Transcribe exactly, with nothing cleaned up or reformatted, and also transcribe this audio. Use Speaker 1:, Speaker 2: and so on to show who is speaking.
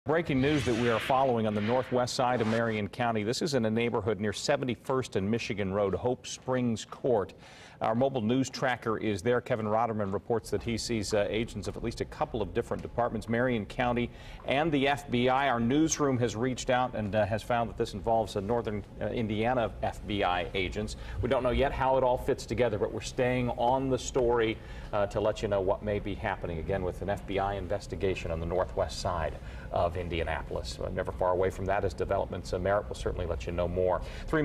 Speaker 1: Breaking news that we are following on the northwest side of Marion County. This is in a neighborhood near seventy-first and Michigan Road, Hope Springs Court. Our mobile news tracker is there. Kevin Rotterman reports that he sees uh, agents of at least a couple of different departments, Marion County and the F B I. Our newsroom has reached out and uh, has found that this involves uh, northern uh, Indiana F B I agents. We don't know yet how it all fits together, but we're staying on the story uh, to let you know what may be happening again with an F B I investigation on the northwest side of Indianapolis. Uh, never far away from that as developments uh, merit. We'll certainly let you know more. Three